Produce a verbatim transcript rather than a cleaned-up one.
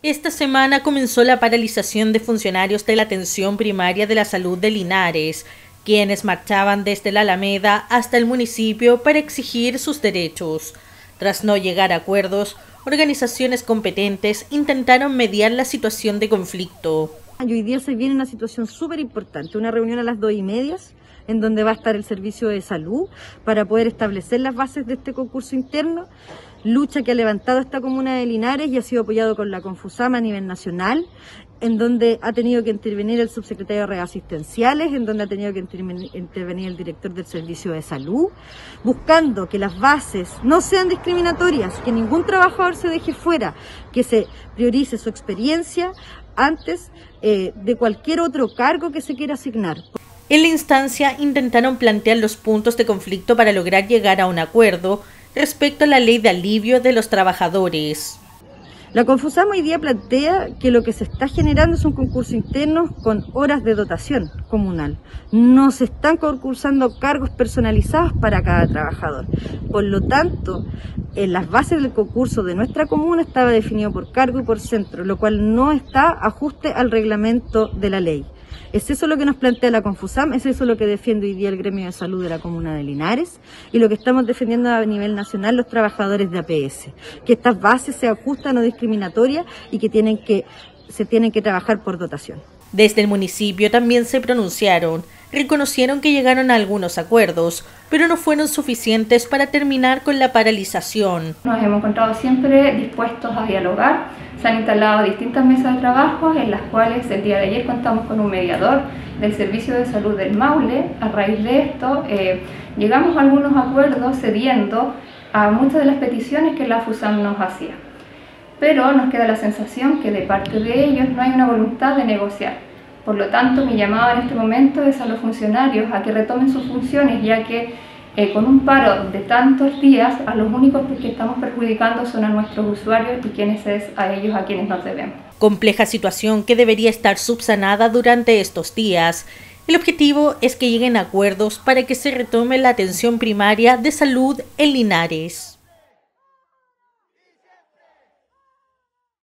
Esta semana comenzó la paralización de funcionarios de la atención primaria de la salud de Linares, quienes marchaban desde la Alameda hasta el municipio para exigir sus derechos. Tras no llegar a acuerdos, organizaciones competentes intentaron mediar la situación de conflicto. Y hoy día se viene una situación súper importante, una reunión a las dos y media, en donde va a estar el servicio de salud para poder establecer las bases de este concurso interno, lucha que ha levantado esta comuna de Linares y ha sido apoyado con la Confusama a nivel nacional, en donde ha tenido que intervenir el subsecretario de Reasistenciales, en donde ha tenido que intervenir el director del servicio de salud, buscando que las bases no sean discriminatorias, que ningún trabajador se deje fuera, que se priorice su experiencia antes eh, de cualquier otro cargo que se quiera asignar. En la instancia intentaron plantear los puntos de conflicto para lograr llegar a un acuerdo respecto a la ley de alivio de los trabajadores. La Confusama hoy día plantea que lo que se está generando es un concurso interno con horas de dotación comunal. No se están concursando cargos personalizados para cada trabajador. Por lo tanto, en las bases del concurso de nuestra comuna estaba definido por cargo y por centro, lo cual no está ajuste al reglamento de la ley. Es eso lo que nos plantea la Confusam, es eso lo que defiende hoy día el gremio de salud de la comuna de Linares y lo que estamos defendiendo a nivel nacional los trabajadores de A P S, que estas bases se ajustan no discriminatorias y que tienen que se tienen que trabajar por dotación. Desde el municipio también se pronunciaron, reconocieron que llegaron a algunos acuerdos, pero no fueron suficientes para terminar con la paralización. Nos hemos encontrado siempre dispuestos a dialogar. Se han instalado distintas mesas de trabajo en las cuales el día de ayer contamos con un mediador del Servicio de Salud del Maule. A raíz de esto eh, llegamos a algunos acuerdos cediendo a muchas de las peticiones que la FUSAM nos hacía. Pero nos queda la sensación que de parte de ellos no hay una voluntad de negociar. Por lo tanto, mi llamado en este momento es a los funcionarios a que retomen sus funciones, ya que eh, con un paro de tantos días, a los únicos que estamos perjudicando son a nuestros usuarios y quienes es a ellos a quienes nos debemos. Compleja situación que debería estar subsanada durante estos días. El objetivo es que lleguen a acuerdos para que se retome la atención primaria de salud en Linares.